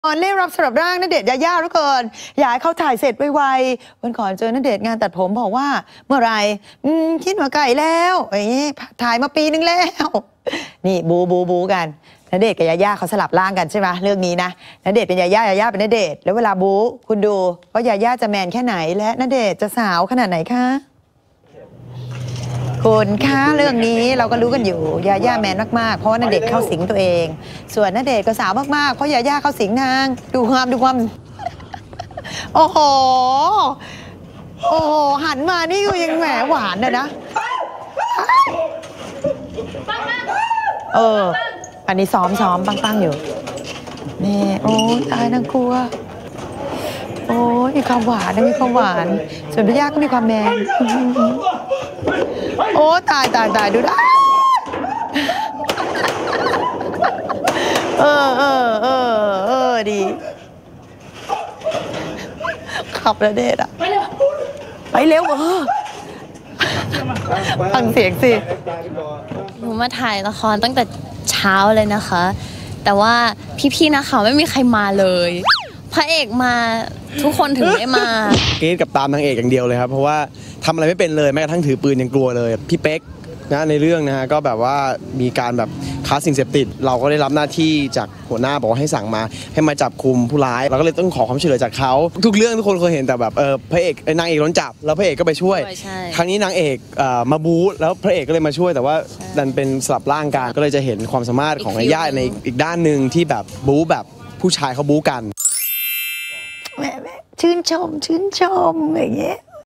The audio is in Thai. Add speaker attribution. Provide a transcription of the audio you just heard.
Speaker 1: เล่รับสำหรับร่างณเดชน์ยาย่าแล้วเกินอยากให้เขาถ่ายเสร็จไวๆวันก่อนเจอณเดชน์งานตัดผมบอกว่าเมื่อไรคิดว่าไก่แล้วอย่างนี้ถ่ายมาปีนึงแล้วนี่บูกันณเดชน์กับยาย่าเขาสลับร่างกันใช่ไหมเรื่องนี้นะณเดชน์เป็นยาย่ายาย่าเป็นณเดชน์แล้วเวลาบูคุณดูว่ายาย่าจะแมนแค่ไหนและณเดชน์จะสาวขนาดไหนคะคุณคะเรื่องนี้เราก็รู้กันอยู่ยาย่าแมนมากๆเพราะว่าณเดชน์เข้าสิงตัวเองส่วนณเดชน์ก็สาวมากๆเพราะยาย่าเข้าสิงนางดูความโอ้โหหันมานี่ก็ยังแหมหวานนะอันนี้ซ้อมปังอยู่นี่โอ้ตายน่ากลัวโอ้มีความหวานมีความหวานส่วนพี่ย่าก็มีความแมนโอ้ตายดูนะดีขับระเดชอะไปเร็วฟังเสียงสิ
Speaker 2: หนูมาถ่ายละครตั้งแต่เช้าเลยนะคะแต่ว่าพี่ๆนักข่าวไม่มีใครมาเลยพระเอกมาทุกคนถึงได้มาก
Speaker 3: รี๊ดกับตามนางเอกอย่างเดียวเลยครับเพราะว่าทำอะไรไม่เป็นเลยแม้กระทั่งถือปืนยังกลัวเลยพี่เป๊กนะในเรื่องนะฮะก็แบบว่ามีการแบบค้าสิ่งเสพติดเราก็ได้รับหน้าที่จากหัวหน้าบอกว่าให้สั่งมาให้มาจับคุมผู้ร้ายเราก็เลยต้องขอความช่วยเหลือจากเขาทุกเรื่องทุกคนเคยเห็นแต่แบบพระเอกนางเอกโดนจับแล้วพระเอกก็ไปช่วยครั้งนี้นางเอกมาบู๊แล้วพระเอกก็เลยมาช่วยแต่ว่าดันเป็นสลับร่างกันก็เลยจะเห็นความสามารถของย่าในอีกด้านหนึ่งที่แบบบู๊แบบผู้ชายเขาบู๊กัน
Speaker 1: แม่ชื่นชมอย่างเงี้ย